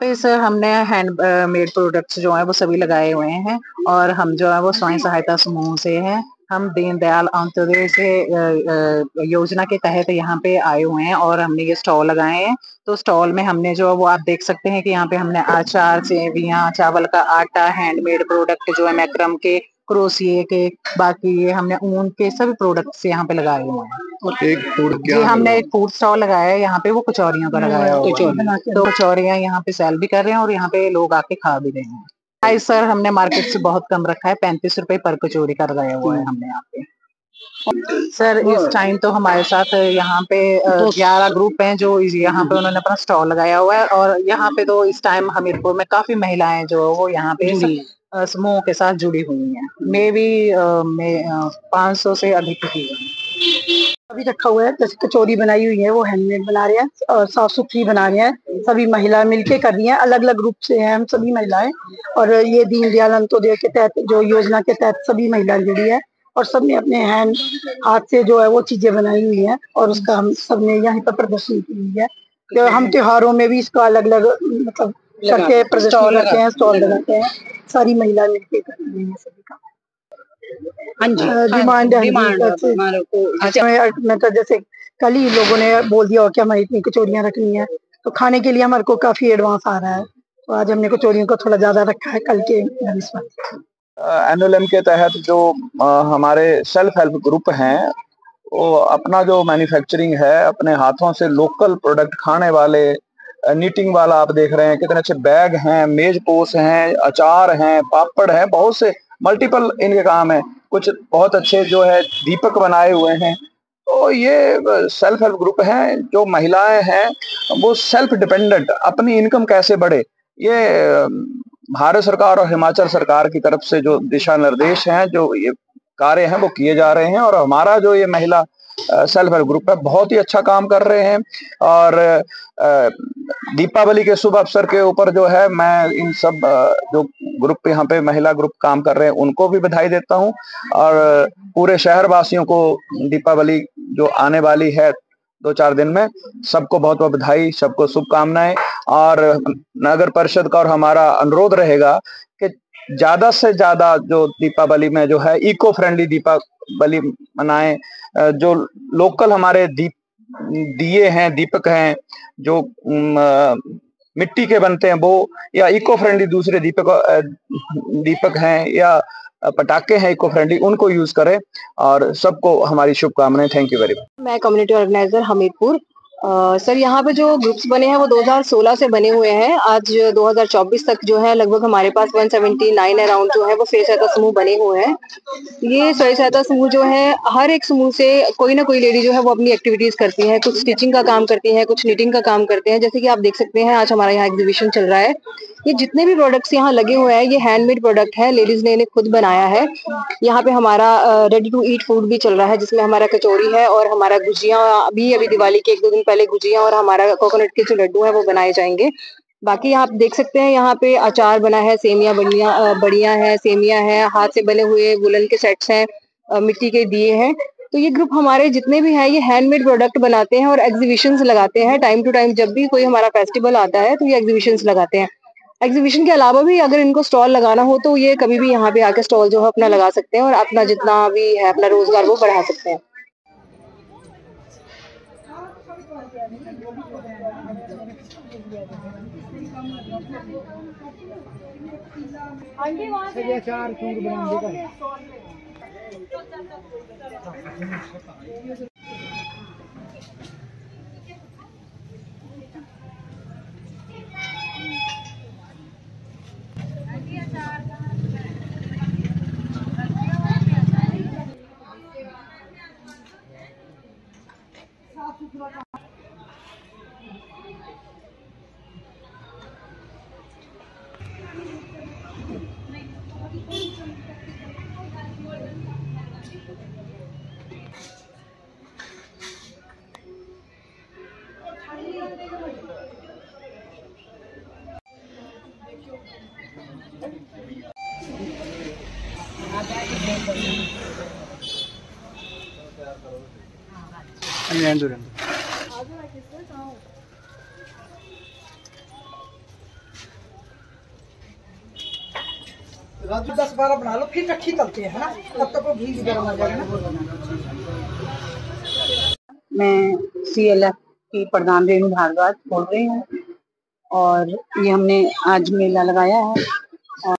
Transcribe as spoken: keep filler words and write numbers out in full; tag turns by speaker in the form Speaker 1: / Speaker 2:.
Speaker 1: पे सर हमने hand made products जो हैं वो सभी लगाए हुए हैं और हम जो है वो स्वयं सहायता समूह से हैं। हम दीनदयाल अंत्योदय से योजना के तहत यहाँ पे आए हुए हैं और हमने ये स्टॉल लगाए हैं। तो स्टॉल में हमने जो वो आप देख सकते हैं कि यहाँ पे हमने अचार, सेवियां, चावल का आटा, हैंडमेड प्रोडक्ट जो है मैक्रम के, क्रोशिए के, बाकी ये हमने ऊन के सभी प्रोडक्ट्स यहाँ पे लगाए हुए हैं।
Speaker 2: एक फूड
Speaker 1: जी हमने एक फूड स्टॉल लगाया है यहाँ पे, वो कचौरियों का लगाया हुआ है। तो कचौरियां यहाँ पे सेल भी कर रहे हैं और यहाँ पे लोग आके खा भी रहे हैं। प्राइस सर हमने मार्केट से बहुत कम रखा है, पैंतीस रुपए पर कचौरी का लगाया हुआ है हमने यहाँ पे। सर इस टाइम तो हमारे साथ यहाँ पे ग्यारह ग्रुप हैं जो यहाँ पे उन्होंने अपना स्टॉल लगाया हुआ है और यहाँ पे तो इस टाइम हमीरपुर में काफी महिलाएं जो वो यहाँ पे समूह के साथ जुड़ी हुई हैं। मे बी पाँच सौ से अधिक ही
Speaker 3: अभी रखा हुआ है। जैसे कचौरी बनाई हुई है वो हैंडमेड बना रहे हैं और साफ सुथरी बना रहे हैं। सभी महिला मिलके कर रही हैं, अलग अलग ग्रुप से हैं हम सभी महिलाएं। और ये दीनदयाल अंत्योदय के तहत जो योजना के तहत सभी महिलाएं जुड़ी है और सबने अपने हैंड हाथ से जो है वो चीजें बनाई हुई है और उसका हम सबने यहाँ पर प्रदर्शन की हुई है। तो हम त्योहारों में भी इसका अलग अलग मतलब करके प्रदर्शन करते हैं, स्टॉल लगाते हैं। सारी महिलाएं मिलके कर रही हैं सभी का। हाँ जी, डिमांड मैं तो जैसे कल ही लोगों ने बोल दिया कि हमें इतनी कचौरियां रखनी है, तो खाने के लिए हमारे को काफी एडवांस आ रहा है। तो आज हमने कचौरियों को थोड़ा ज्यादा रखा है कल के निस्बत।
Speaker 2: एनएलएम के तहत जो आ, हमारे सेल्फ हेल्प ग्रुप हैं वो अपना जो मैन्युफैक्चरिंग है अपने हाथों से लोकल प्रोडक्ट खाने वाले, नीटिंग वाला आप देख रहे हैं कितने अच्छे बैग हैं, मेज पोस हैं, अचार हैं, पापड़ हैं, बहुत से मल्टीपल इनके काम है। कुछ बहुत अच्छे जो है दीपक बनाए हुए हैं। तो ये सेल्फ हेल्प ग्रुप हैं। जो महिलाएं हैं वो सेल्फ डिपेंडेंट, अपनी इनकम कैसे बढ़े, ये भारत सरकार और हिमाचल सरकार की तरफ से जो दिशा निर्देश हैं, जो ये कार्य हैं वो किए जा रहे हैं। और हमारा जो ये महिला सेल्फ हेल्प ग्रुप है बहुत ही अच्छा काम कर रहे हैं। और दीपावली के शुभ अवसर के ऊपर जो है मैं इन सब जो ग्रुप यहाँ पे महिला ग्रुप काम कर रहे हैं उनको भी बधाई देता हूँ और पूरे शहर वासियों को दीपावली जो आने वाली है दो चार दिन में, सबको बहुत बहुत बधाई, सबको शुभकामनाएं। और नगर परिषद का और हमारा अनुरोध रहेगा कि ज्यादा से ज्यादा जो दीपावली में जो है इको फ्रेंडली दीपावली मनाएं। जो लोकल हमारे दीप दिए हैं, दीपक हैं जो मिट्टी के बनते हैं वो, या इको फ्रेंडली दूसरे दीपक दीपक हैं या पटाखे हैं इको फ्रेंडली, उनको यूज करें। और सबको हमारी शुभकामनाएं। Thank you very much.
Speaker 4: मैं community organiser Hamirpur. Uh, sir यहाँ पे जो ग्रुप्स बने हैं वो दो हज़ार सोलह से बने हुए हैं। आज दो हज़ार चौबीस तक जो है लगभग हमारे पास एक सौ उन्यासी अराउंड जो है वो स्वयं सहायता समूह बने हुए हैं। ये स्वयं सहायता समूह जो है हर एक समूह से कोई ना कोई लेडी जो है वो अपनी एक्टिविटीज करती है। कुछ स्टिचिंग का काम करती है, कुछ नीटिंग का काम करते हैं। जैसे कि आप देख सकते हैं आज हमारा यहाँ एग्जीबिशन चल रहा है। ये जितने भी प्रोडक्ट्स यहाँ लगे हुए हैं ये हैंडमेड प्रोडक्ट है, लेडीज ने इन्हें खुद बनाया है। यहाँ पे हमारा रेडी टू ईट फूड भी चल रहा है जिसमें हमारा कचौरी है और हमारा गुजिया, अभी अभी दिवाली के एक दो दिन पहले गुजिया और हमारा कोकोनट के जो लड्डू है वो बनाए जाएंगे। बाकी आप देख सकते हैं यहाँ पे अचार बना है, सेमिया बड़िया बड़िया है, सेमिया है, हाथ से बने हुए वुलन के सेट्स हैं, मिट्टी के दिए हैं। तो ये ग्रुप हमारे जितने भी हैं ये हैंडमेड प्रोडक्ट बनाते हैं और एग्जीबिशंस लगाते हैं। टाइम टू टाइम जब भी कोई हमारा फेस्टिवल आता है तो ये एग्जीबिशंस लगाते हैं। एग्जीबिशन के अलावा भी अगर इनको स्टॉल लगाना हो तो ये कभी भी यहाँ पे आके स्टॉल जो है अपना लगा सकते हैं और अपना जितना भी है अपना रोजगार वो बढ़ा सकते हैं।
Speaker 3: दस बारह बना लो, फिर कट्ठी तलते हैं ना, तब तक वो घी भी गर्म हो जाएगा ना। मैं सी एल एफ की प्रधान रेणु भारद्वाज बोल रही हूँ और ये हमने आज मेला लगाया है